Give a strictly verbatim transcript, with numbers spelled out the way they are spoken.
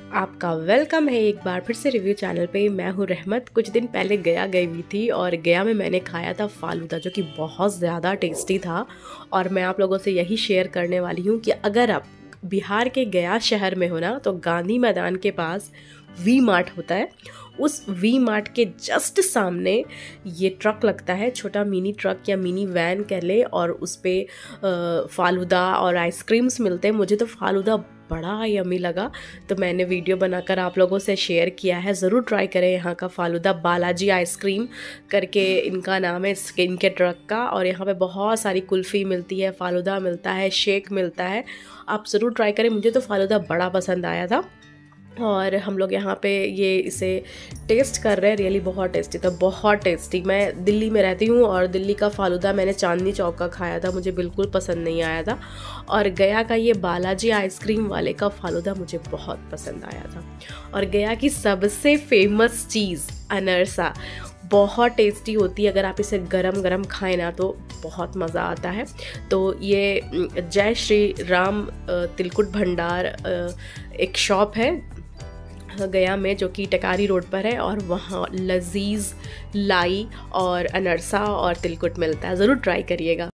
आपका वेलकम है एक बार फिर से रिव्यू चैनल पे। मैं हूँ रहमत। कुछ दिन पहले गया गई हुई थी और गया में मैंने खाया था फालूदा, जो कि बहुत ज़्यादा टेस्टी था। और मैं आप लोगों से यही शेयर करने वाली हूँ कि अगर आप बिहार के गया शहर में हो ना, तो गांधी मैदान के पास वी मार्ट होता है। उस वी मार्ट के जस्ट सामने ये ट्रक लगता है, छोटा मिनी ट्रक या मिनी वैन कह ले, और उस पर फालूदा और आइसक्रीम्स मिलते हैं। मुझे तो फालूदा बड़ा यमी लगा, तो मैंने वीडियो बनाकर आप लोगों से शेयर किया है। ज़रूर ट्राई करें यहाँ का फालूदा। बालाजी आइसक्रीम करके इनका नाम है, इनके ट्रक का। और यहाँ पे बहुत सारी कुल्फ़ी मिलती है, फालूदा मिलता है, शेक मिलता है। आप ज़रूर ट्राई करें। मुझे तो फालूदा बड़ा पसंद आया था और हम लोग यहाँ पे ये इसे टेस्ट कर रहे हैं। रियली बहुत टेस्टी था, बहुत टेस्टी। मैं दिल्ली में रहती हूँ और दिल्ली का फालूदा मैंने चांदनी चौक का खाया था, मुझे बिल्कुल पसंद नहीं आया था। और गया का ये बालाजी आइसक्रीम वाले का फालूदा मुझे बहुत पसंद आया था। और गया की सबसे फेमस चीज़ अनरसा बहुत टेस्टी होती है। अगर आप इसे गरम गरम खाएं ना तो बहुत मज़ा आता है। तो ये जय श्री राम तिलकुट भंडार एक शॉप है गया में, जो कि टेकारी रोड पर है, और वहाँ लजीज लाई और अनरसा और तिलकुट मिलता है। ज़रूर ट्राई करिएगा।